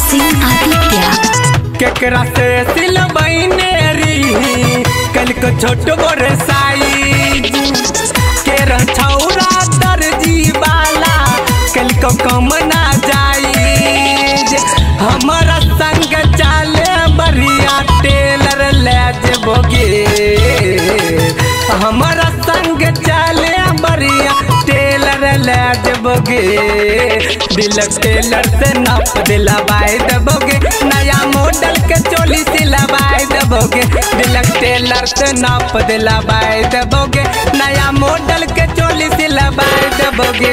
सिंह आदित्य केकरा से सिलबैने रही कल को छोट बोरे साइज के छौरा दर्जी वाला कल को कम ना जाई हमारा संग चाले बढ़िया टेलर ले जबोगे हमारा संग चाले बढ़िया टेलर ले जबोगे दिल टेलर से नाप दिलवाए दबोगे नया मॉडल के चोली सिलवाए दबोगे दिल टेलर से नाप दिलवाए दबोगे नया मॉडल के चोली सिलवाए दबोगे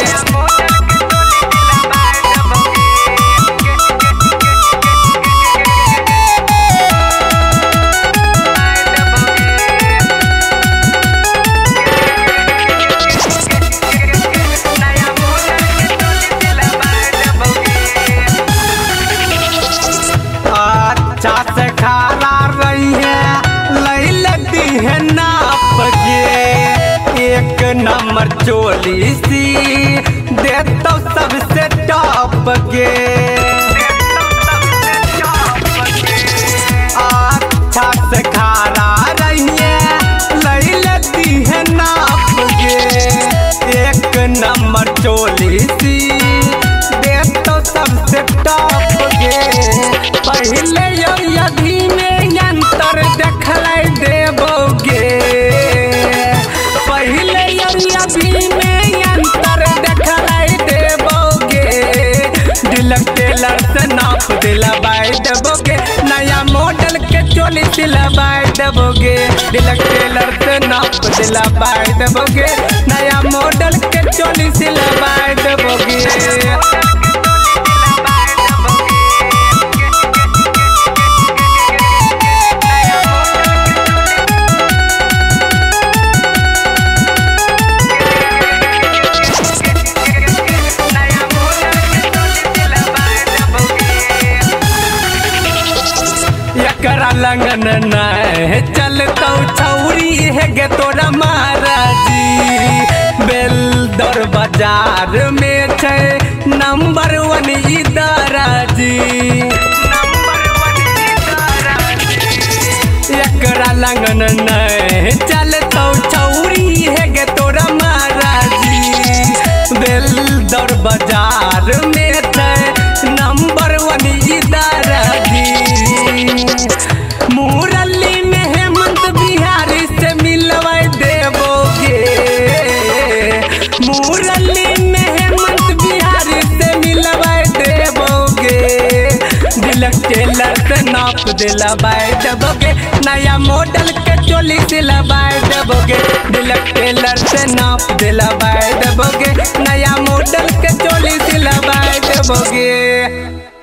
अच्छा से खारा रही है लई लगती है नाप के एक नंबर चोली सी देता सबसे टॉप के अच्छा से खारा रही है लई लगती है नाप के एक नंबर चोली सी देता सबसे टॉप के पहले यदि में अंतर देखलाई देबोगे पहले यदि में अंतर देखलाई देबोगे दिल टेलर से नाप दिलवाए देबोगे नया मॉडल के चोली सिलवाए देबोगे दिल टेलर से नाप दिलवाए देबोगे नया मॉडल के चोली सिलवाए देबोगे एकरा लगन नहीं चलता छौरी है गे तोरा महाराजी बेलदर बाजार में छे नंबर 1 ई दराजी एकरा लगन नहीं चलता छौरी है गे तोरा महाराजी बेलदर बाजार में छे नंबर 1 ई दराजी मुरली में हेमंत बिहारी से मिलवाए देबोगे मुरली में हेमंत बिहारी से मिलवाए देबोगे दिल टेलर से नाप दिलवाए देबोगे नया मॉडल के चोली सिलवाए देबोगे दिल टेलर से नाप दिलवाए देबोगे नया मॉडल के चोली सिलवाए देबोगे।